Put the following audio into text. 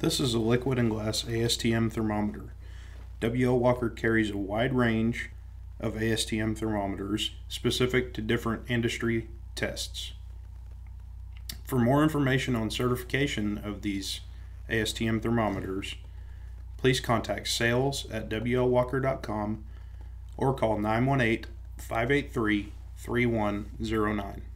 This is a liquid and glass ASTM thermometer. W.L. Walker carries a wide range of ASTM thermometers specific to different industry tests. For more information on certification of these ASTM thermometers, please contact sales@WLWalker.com or call 918-583-3109.